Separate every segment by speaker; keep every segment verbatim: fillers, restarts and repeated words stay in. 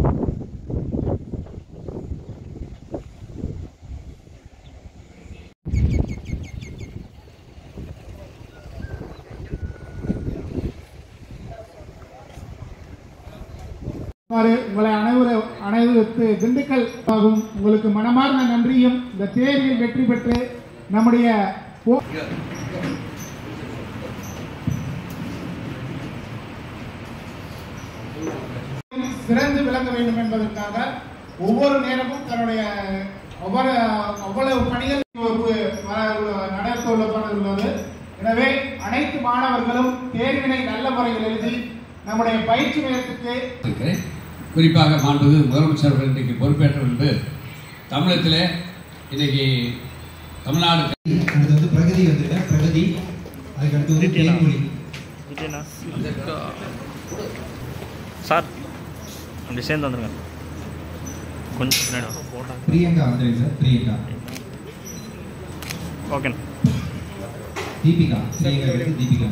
Speaker 1: உங்களை அனைவரும் அனைவருக்கு திண்டுக்கல் ஆகும் உங்களுக்கு மனமார்ந்த நன்றியும் இந்த தேர்வில் வெற்றி பெற்று நம்முடைய சிறந்து விளங்க வேண்டும் என்பதற்காக ஒவ்வொரு நேரமும் தன்னுடைய ஒவ்வொரு அவ்வளவு பணிகள் நடத்த உள்ளது. எனவே அனைத்து மாணவர்களும் தேர்வினை நல்ல முறையில் எழுதி நம்முடைய பயிற்சி மையத்துக்கு
Speaker 2: குறிப்பாக மாண்புமிகு முதலமைச்சர் அவர்கள் இன்றைக்கு பொறுப்பேற்று வந்து தமிழகத்திலே இன்னைக்கு தமிழ்நாடு
Speaker 3: அடுத்து வந்து பிரகதி வந்துருக்க பிரகதி அதுக்கு அடுத்து வந்து தேன்மொழி
Speaker 4: சார் அப்படி சேர்ந்து வந்துருங்க கொஞ்சம்
Speaker 3: பிரியங்கா வந்துருங்க சார் பிரியங்கா
Speaker 4: ஓகேண்ணா
Speaker 3: தீபிகா பிரியங்கா கிடையாது தீபிகா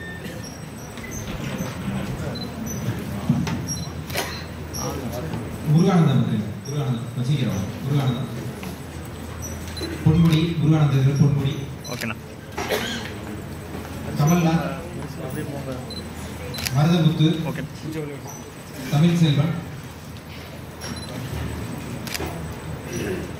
Speaker 3: முருகானந்தம் வந்துருங்க முருகானந்தம் வசீகரம் முருகானந்தம் பொன்முடி முருகானந்தம் பொன்முடி
Speaker 4: ஓகேண்ணா
Speaker 3: கமல்நாத் மருதமுத்து
Speaker 4: ஓகே
Speaker 3: தமிழ் செல்வன்